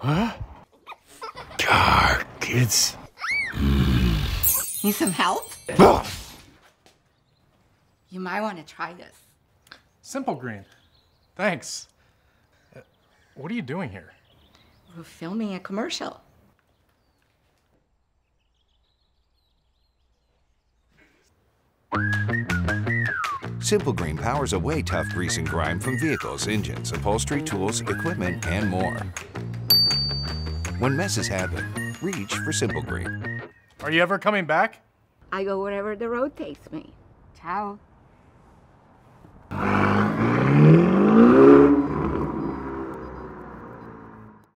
Huh? God, kids. Need some help? You might want to try this. Simple Green. Thanks. What are you doing here? We're filming a commercial. Simple Green powers away tough grease and grime from vehicles, engines, upholstery, tools, equipment, and more. When messes happen, reach for Simple Green. Are you ever coming back? I go wherever the road takes me. Ciao.